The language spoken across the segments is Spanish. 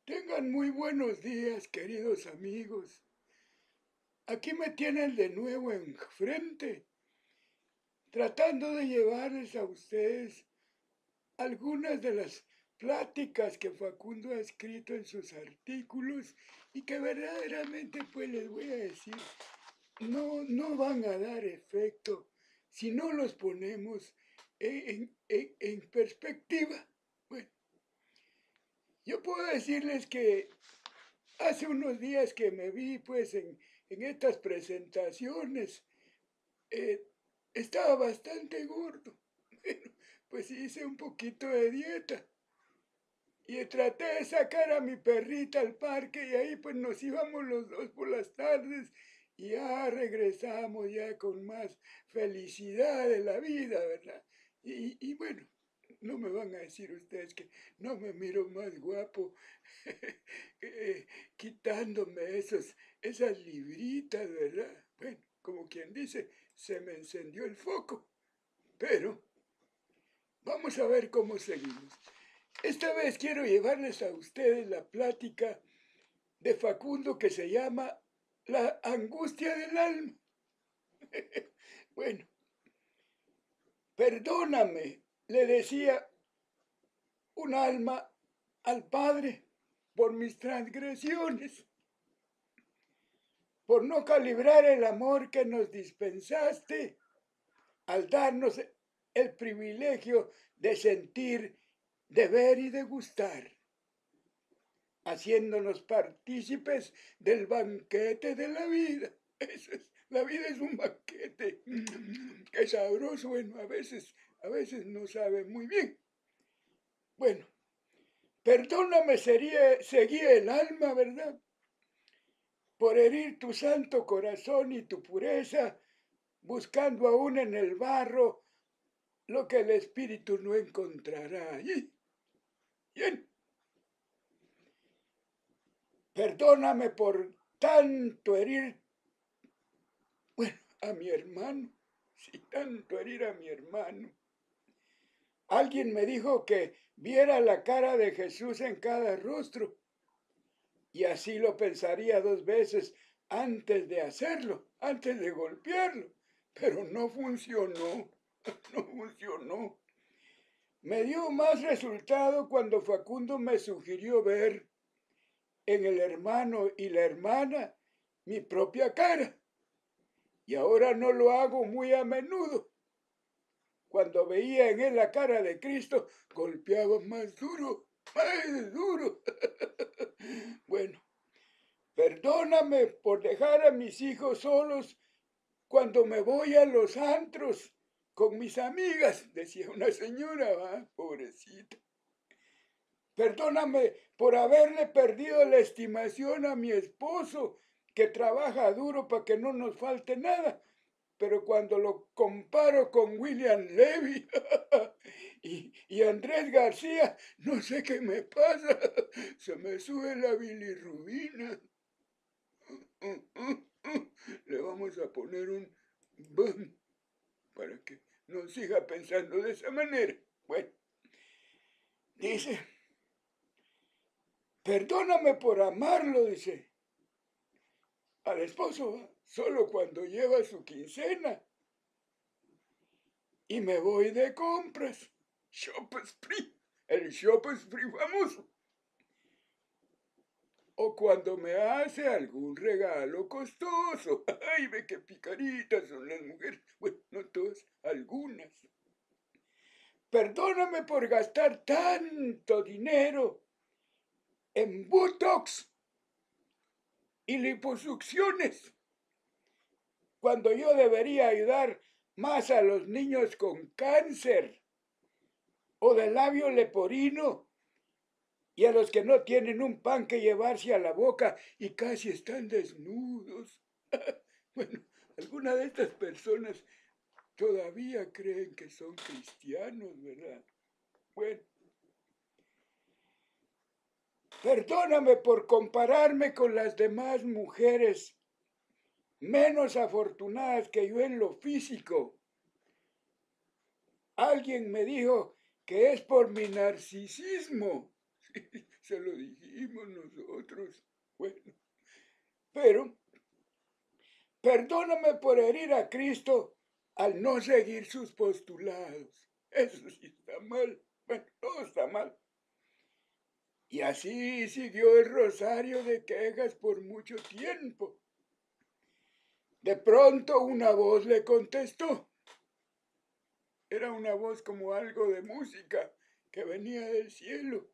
Tengan muy buenos días, queridos amigos. Aquí me tienen de nuevo enfrente, tratando de llevarles a ustedes algunas de las pláticas que Facundo ha escrito en sus artículos y que verdaderamente, pues les voy a decir, no van a dar efecto si no los ponemos en perspectiva. Bueno, yo puedo decirles que hace unos días que me vi pues en estas presentaciones, eh, estaba bastante gordo. Bueno, pues hice un poquito de dieta y traté de sacar a mi perrita al parque y ahí pues nos íbamos los dos por las tardes y ya regresamos ya con más felicidad de la vida, ¿verdad? Y bueno, no me van a decir ustedes que no me miro más guapo quitándome esas libritas, ¿verdad? Bueno, como quien dice, se me encendió el foco, pero vamos a ver cómo seguimos. Esta vez quiero llevarles a ustedes la plática de Facundo que se llama La angustia del alma. Bueno, perdóname, le decía un alma al Padre por mis transgresiones, por no calibrar el amor que nos dispensaste al darnos el privilegio de sentir, de ver y de gustar, haciéndonos partícipes del banquete de la vida. Eso es, la vida es un banquete. Qué sabroso. Bueno, a veces no sabe muy bien. Bueno, perdóname, seguía el alma, ¿verdad? Por herir tu santo corazón y tu pureza, buscando aún en el barro lo que el espíritu no encontrará. Bien, perdóname por tanto herir, bueno, a mi hermano, sí, tanto herir a mi hermano. Alguien me dijo que viera la cara de Jesús en cada rostro, y así lo pensaría dos veces antes de hacerlo, antes de golpearlo, pero no funcionó, no funcionó. Me dio más resultado cuando Facundo me sugirió ver en el hermano y la hermana mi propia cara. Y ahora no lo hago muy a menudo. Cuando veía en él la cara de Cristo, golpeaba más duro, más duro. Bueno, perdóname por dejar a mis hijos solos cuando me voy a los antros con mis amigas, decía una señora, ¿va? Pobrecita. Perdóname por haberle perdido la estimación a mi esposo, que trabaja duro para que no nos falte nada. Pero cuando lo comparo con William Levy y Andrés García, no sé qué me pasa. Se me sube la bilirrubina. Le vamos a poner un bum para que no siga pensando de esa manera. Bueno, dice, perdóname por amarlo, dice, al esposo, solo cuando lleva su quincena. Y me voy de compras. Shop Spree, el Shop Spree famoso. O cuando me hace algún regalo costoso. Ay, ve qué picaritas son las mujeres. Bueno, no todas, algunas. Perdóname por gastar tanto dinero en Botox y liposucciones, cuando yo debería ayudar más a los niños con cáncer o de labio leporino y a los que no tienen un pan que llevarse a la boca y casi están desnudos. Bueno, algunas de estas personas todavía creen que son cristianos, ¿verdad? Bueno, perdóname por compararme con las demás mujeres menos afortunadas que yo en lo físico. Alguien me dijo que es por mi narcisismo. se lo dijimos nosotros. Bueno, pero perdóname por herir a Cristo al no seguir sus postulados. Eso sí está mal. Bueno, todo está mal. Y así siguió el rosario de quejas por mucho tiempo. De pronto una voz le contestó. Era una voz como algo de música que venía del cielo.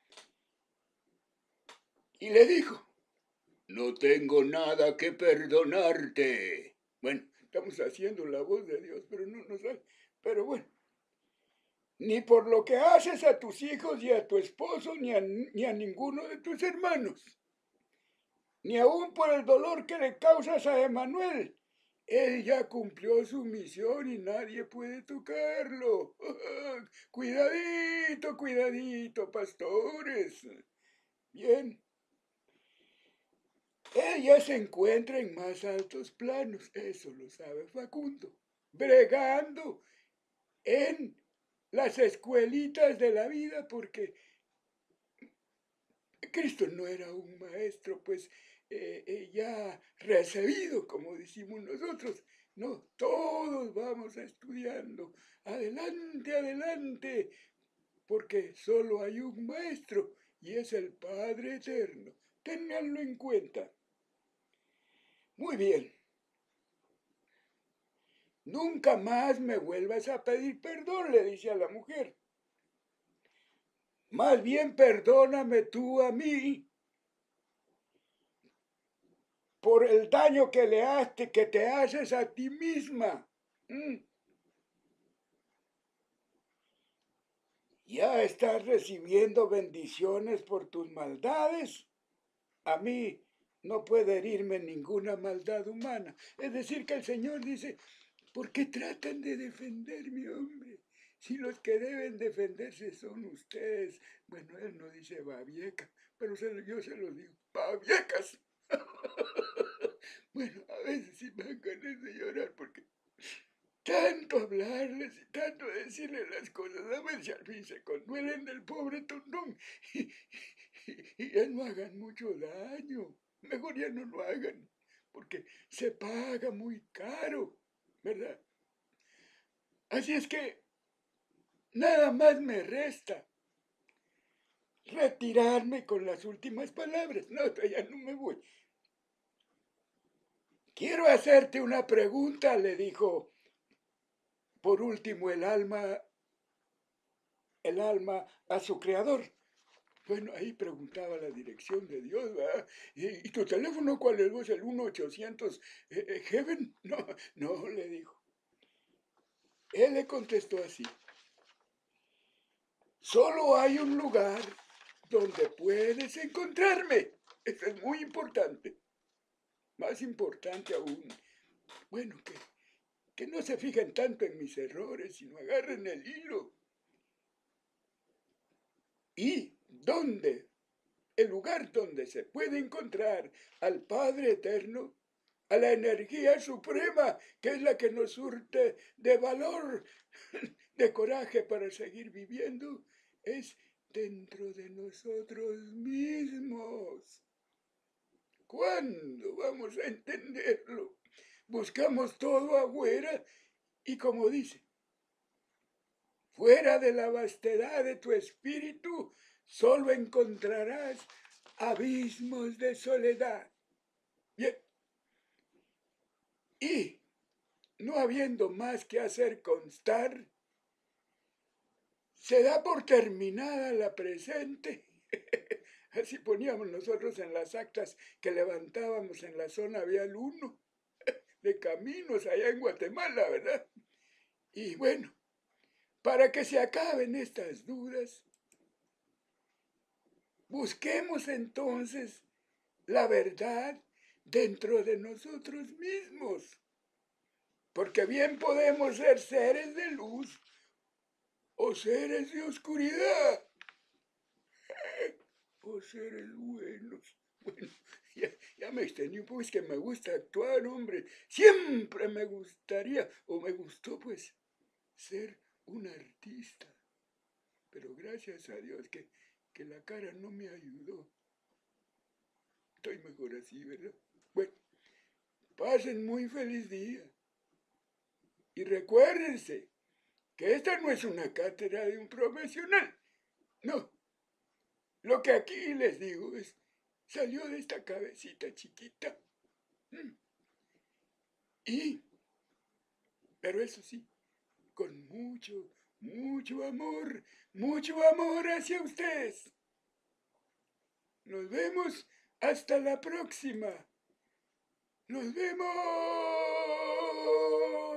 Y le dijo, no tengo nada que perdonarte. Bueno, estamos haciendo la voz de Dios, pero no nos sale. Pero bueno, ni por lo que haces a tus hijos y a tu esposo, ni a ninguno de tus hermanos, ni aún por el dolor que le causas a Emanuel. Él ya cumplió su misión y nadie puede tocarlo. Cuidadito, cuidadito, pastores. Bien. Él ya se encuentra en más altos planos, eso lo sabe Facundo, bregando en las escuelitas de la vida, porque Cristo no era un maestro, pues ya recibido, como decimos nosotros. No, todos vamos estudiando. Adelante, adelante, porque solo hay un maestro y es el Padre Eterno. Ténganlo en cuenta. Muy bien. Nunca más me vuelvas a pedir perdón, le dice a la mujer. Más bien perdóname tú a mí por el daño que te haces a ti misma. Ya estás recibiendo bendiciones por tus maldades. A mí no puede herirme ninguna maldad humana. Es decir, que el Señor dice, ¿por qué tratan de defenderme, hombre? Si los que deben defenderse son ustedes. Bueno, él no dice babieca, pero yo se lo digo, babiecas. Bueno, a veces sí me dan ganas de llorar porque tanto hablarles y tanto decirles las cosas, a ver si al fin se conduelen del pobre tondón y ya no hagan mucho daño. Mejor ya no lo hagan, porque se paga muy caro, ¿verdad? Así es que nada más me resta retirarme con las últimas palabras. No, ya no me voy. Quiero hacerte una pregunta, le dijo por último el alma a su creador. Bueno, ahí preguntaba la dirección de Dios, ¿verdad? ¿Y tu teléfono cuál es? ¿Vos el 1-800 Heaven? No, no, le dijo. Él le contestó así. Solo hay un lugar donde puedes encontrarme. Eso es muy importante. Más importante aún. Bueno, que no se fijen tanto en mis errores, sino agarren el hilo. ¿Y dónde? El lugar donde se puede encontrar al Padre Eterno, a la energía suprema, que es la que nos surte de valor, de coraje para seguir viviendo, es dentro de nosotros mismos. ¿Cuándo vamos a entenderlo? Buscamos todo afuera y como dice, fuera de la vastedad de tu espíritu, solo encontrarás abismos de soledad. Bien. Y, no habiendo más que hacer constar, se da por terminada la presente. Así poníamos nosotros en las actas que levantábamos en la zona vial 1 de caminos allá en Guatemala, ¿verdad? Y bueno, para que se acaben estas dudas, busquemos entonces la verdad dentro de nosotros mismos. Porque bien podemos ser seres de luz o seres de oscuridad. O seres buenos. Bueno, ya me extendí un poco, es que me gusta actuar, hombre. Siempre me gustaría, o me gustó, pues, ser un artista. Pero gracias a Dios que que la cara no me ayudó. Estoy mejor así, ¿verdad? Bueno, pasen muy feliz día. Y recuérdense que esta no es una cátedra de un profesional. No. Lo que aquí les digo salió de esta cabecita chiquita. Pero eso sí, con mucho amor hacia ustedes. Nos vemos hasta la próxima. Nos vemos.